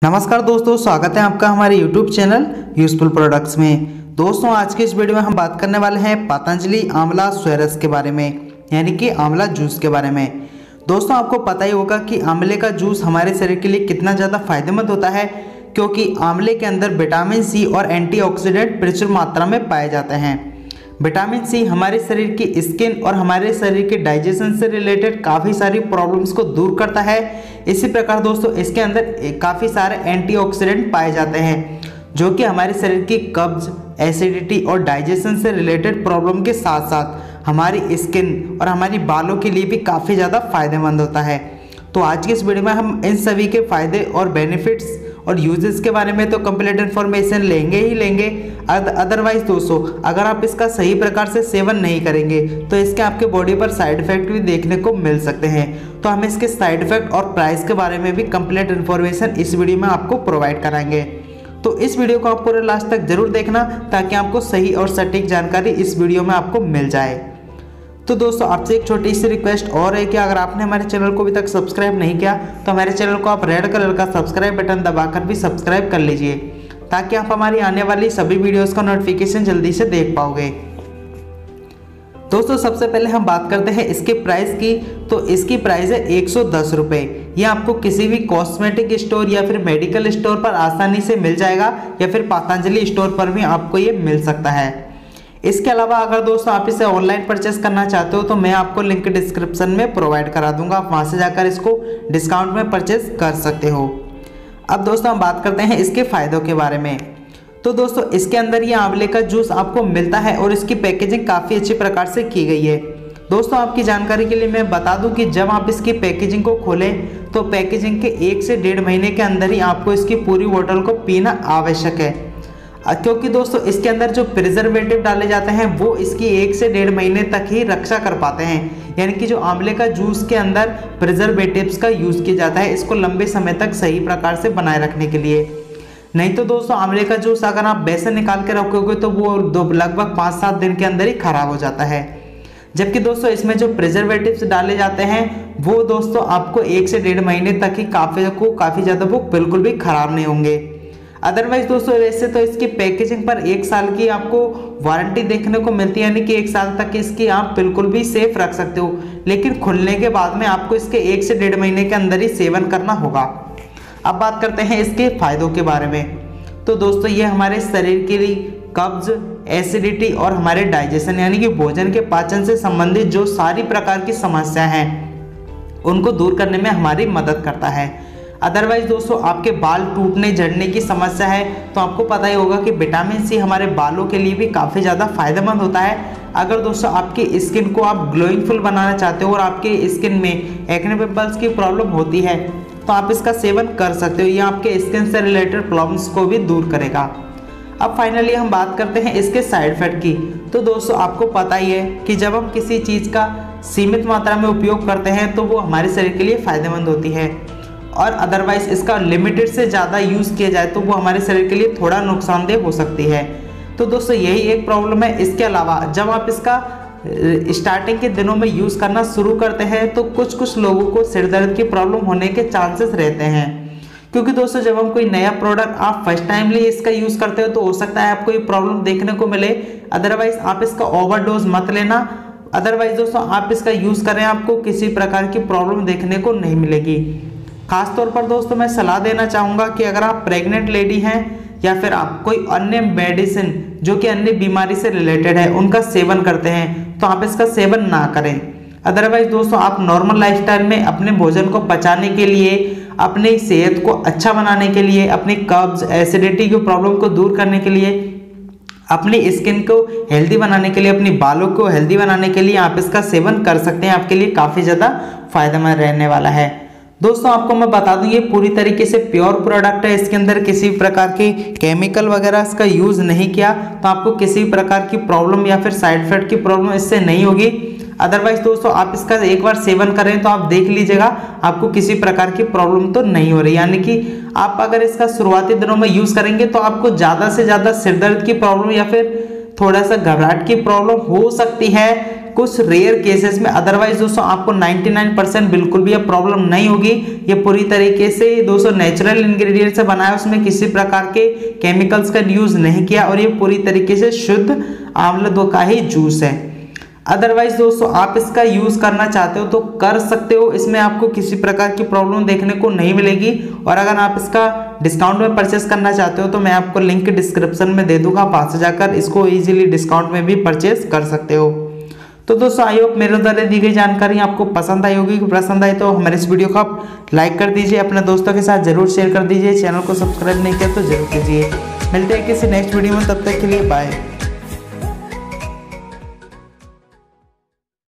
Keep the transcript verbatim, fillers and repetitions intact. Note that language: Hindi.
नमस्कार दोस्तों, स्वागत है आपका हमारे यूट्यूब चैनल यूजफुल प्रोडक्ट्स में। दोस्तों आज की इस वीडियो में हम बात करने वाले हैं पतंजलि आंवला स्वेरस के बारे में, यानी कि आंवला जूस के बारे में। दोस्तों आपको पता ही होगा कि आंवले का जूस हमारे शरीर के लिए कितना ज़्यादा फायदेमंद होता है, क्योंकि आंवले के अंदर विटामिन सी और एंटीऑक्सीडेंट प्रचुर मात्रा में पाए जाते हैं। विटामिन सी हमारे शरीर की स्किन और हमारे शरीर के डाइजेशन से रिलेटेड काफ़ी सारी प्रॉब्लम्स को दूर करता है। इसी प्रकार दोस्तों इसके अंदर काफ़ी सारे एंटीऑक्सीडेंट पाए जाते हैं, जो कि हमारे शरीर की कब्ज, एसिडिटी और डाइजेशन से रिलेटेड प्रॉब्लम के साथ साथ हमारी स्किन और हमारी बालों के लिए भी काफ़ी ज़्यादा फायदेमंद होता है। तो आज की इस वीडियो में हम इन सभी के फ़ायदे और बेनिफिट्स और यूजेस के बारे में तो कंप्लीट इन्फॉर्मेशन लेंगे ही लेंगे। अदरवाइज दोस्तों अगर आप इसका सही प्रकार से सेवन नहीं करेंगे तो इसके आपके बॉडी पर साइड इफेक्ट भी देखने को मिल सकते हैं। तो हम इसके साइड इफेक्ट और प्राइस के बारे में भी कंप्लीट इन्फॉर्मेशन इस वीडियो में आपको प्रोवाइड कराएंगे। तो इस वीडियो को आप पूरे लास्ट तक जरूर देखना, ताकि आपको सही और सटीक जानकारी इस वीडियो में आपको मिल जाए। तो दोस्तों आपसे एक छोटी सी रिक्वेस्ट और है कि अगर आपने हमारे चैनल को अभी तक सब्सक्राइब नहीं किया तो हमारे चैनल को आप रेड कलर का सब्सक्राइब बटन दबाकर भी सब्सक्राइब कर लीजिए, ताकि आप हमारी आने वाली सभी वीडियोस का नोटिफिकेशन जल्दी से देख पाओगे। दोस्तों सबसे पहले हम बात करते हैं इसके प्राइस की। तो इसकी प्राइस है एक सौ दस रुपये। ये आपको किसी भी कॉस्मेटिक स्टोर या फिर मेडिकल स्टोर पर आसानी से मिल जाएगा, या फिर पतंजलि स्टोर पर भी आपको ये मिल सकता है। इसके अलावा अगर दोस्तों आप इसे ऑनलाइन परचेस करना चाहते हो तो मैं आपको लिंक डिस्क्रिप्शन में प्रोवाइड करा दूंगा, आप वहां से जाकर इसको डिस्काउंट में परचेस कर सकते हो। अब दोस्तों हम बात करते हैं इसके फायदों के बारे में। तो दोस्तों इसके अंदर ये आंवले का जूस आपको मिलता है और इसकी पैकेजिंग काफ़ी अच्छी प्रकार से की गई है। दोस्तों आपकी जानकारी के लिए मैं बता दूं कि जब आप इसकी पैकेजिंग को खोलें तो पैकेजिंग के एक से डेढ़ महीने के अंदर ही आपको इसकी पूरी बोतल को पीना आवश्यक है, क्योंकि दोस्तों इसके अंदर जो प्रिजर्वेटिव डाले जाते हैं वो इसकी एक से डेढ़ महीने तक ही रक्षा कर पाते हैं। यानी कि जो आंवले का जूस के अंदर प्रिजर्वेटिव्स का यूज़ किया जाता है इसको लंबे समय तक सही प्रकार से बनाए रखने के लिए। नहीं तो दोस्तों आंवले का जूस अगर आप वैसे निकाल के रखोगे तो वो दो लगभग पाँच सात दिन के अंदर ही खराब हो जाता है। जबकि दोस्तों इसमें जो प्रिजर्वेटिव्स डाले जाते हैं वो दोस्तों आपको एक से डेढ़ महीने तक ही काफ़ी को काफ़ी ज़्यादा वो बिल्कुल भी खराब नहीं होंगे। अदरवाइज दोस्तों वैसे तो इसकी पैकेजिंग पर एक साल की आपको वारंटी देखने को मिलती है, यानी कि एक साल तक इसकी आप बिल्कुल भी सेफ रख सकते हो, लेकिन खुलने के बाद में आपको इसके एक से डेढ़ महीने के अंदर ही सेवन करना होगा। अब बात करते हैं इसके फायदों के बारे में। तो दोस्तों ये हमारे शरीर के लिए कब्ज, एसिडिटी और हमारे डाइजेशन यानी कि भोजन के पाचन से संबंधित जो सारी प्रकार की समस्या हैं उनको दूर करने में हमारी मदद करता है। अदरवाइज दोस्तों आपके बाल टूटने झड़ने की समस्या है तो आपको पता ही होगा कि विटामिन सी हमारे बालों के लिए भी काफ़ी ज़्यादा फायदेमंद होता है। अगर दोस्तों आपकी स्किन को आप ग्लोइंगफुल बनाना चाहते हो और आपके स्किन में एक्ने पिंपल्स की प्रॉब्लम होती है तो आप इसका सेवन कर सकते हो, ये आपके स्किन से रिलेटेड प्रॉब्लम्स को भी दूर करेगा। अब फाइनली हम बात करते हैं इसके साइड इफेक्ट की। तो दोस्तों आपको पता ही है कि जब हम किसी चीज़ का सीमित मात्रा में उपयोग करते हैं तो वो हमारे शरीर के लिए फायदेमंद होती है, और अदरवाइज इसका लिमिटेड से ज़्यादा यूज़ किया जाए तो वो हमारे शरीर के लिए थोड़ा नुकसानदेह हो सकती है। तो दोस्तों यही एक प्रॉब्लम है। इसके अलावा जब आप इसका स्टार्टिंग के दिनों में यूज़ करना शुरू करते हैं तो कुछ कुछ लोगों को सिर दर्द की प्रॉब्लम होने के चांसेस रहते हैं, क्योंकि दोस्तों जब हम कोई नया प्रोडक्ट आप फर्स्ट टाइम लिए इसका यूज़ करते हो तो हो सकता है आपको ये प्रॉब्लम देखने को मिले। अदरवाइज आप इसका ओवरडोज मत लेना। अदरवाइज दोस्तों आप इसका यूज़ करें, आपको किसी प्रकार की प्रॉब्लम देखने को नहीं मिलेगी। खास तौर पर दोस्तों मैं सलाह देना चाहूँगा कि अगर आप प्रेग्नेंट लेडी हैं या फिर आप कोई अन्य मेडिसिन जो कि अन्य बीमारी से रिलेटेड है उनका सेवन करते हैं तो आप इसका सेवन ना करें। अदरवाइज दोस्तों आप नॉर्मल लाइफस्टाइल में अपने भोजन को पचाने के लिए, अपनी सेहत को अच्छा बनाने के लिए, अपनी कब्ज, एसिडिटी की प्रॉब्लम को दूर करने के लिए, अपनी स्किन को हेल्दी बनाने के लिए, अपनी बालों को हेल्दी बनाने के लिए आप इसका सेवन कर सकते हैं। आपके लिए काफ़ी ज़्यादा फायदेमंद रहने वाला है। दोस्तों आपको मैं बता दूं ये पूरी तरीके से प्योर प्रोडक्ट है, इसके अंदर किसी प्रकार की केमिकल वगैरह इसका यूज़ नहीं किया, तो आपको किसी प्रकार की प्रॉब्लम या फिर साइड इफेक्ट की प्रॉब्लम इससे नहीं होगी। अदरवाइज दोस्तों आप इसका एक बार सेवन करें तो आप देख लीजिएगा आपको किसी प्रकार की प्रॉब्लम तो नहीं हो रही। यानी कि आप अगर इसका शुरुआती दिनों में यूज़ करेंगे तो आपको ज़्यादा से ज़्यादा सिर दर्द की प्रॉब्लम या फिर थोड़ा सा घबराहट की प्रॉब्लम हो सकती है, कुछ रेयर केसेस में, अदरवाइज दोस्तों आपको निन्यानवे परसेंट बिल्कुल भी प्रॉब्लम नहीं होगी। ये पूरी तरीके से दोस्तों नेचुरल इंग्रेडिएंट से बना है, उसमें किसी प्रकार के केमिकल्स का यूज नहीं किया और ये पूरी तरीके से शुद्ध आंवला दो का ही जूस है। अदरवाइज दोस्तों आप इसका यूज करना चाहते हो तो कर सकते हो, इसमें आपको किसी प्रकार की प्रॉब्लम देखने को नहीं मिलेगी। और अगर आप इसका डिस्काउंट में परचेस करना चाहते हो तो मैं आपको लिंक डिस्क्रिप्शन में दे दूंगा, वहां से जाकर इसको इजीली डिस्काउंट में भी परचेस कर सकते हो। तो दोस्तों आई होप मेरे द्वारा दी गई जानकारी आपको पसंद आई होगी। पसंद आई तो हमारे इस वीडियो को आप लाइक कर दीजिए, अपने दोस्तों के साथ जरूर शेयर कर दीजिए, चैनल को सब्सक्राइब नहीं किया तो जरूर कीजिए। मिलते हैं किसी नेक्स्ट वीडियो में, तब तक के लिए बाय।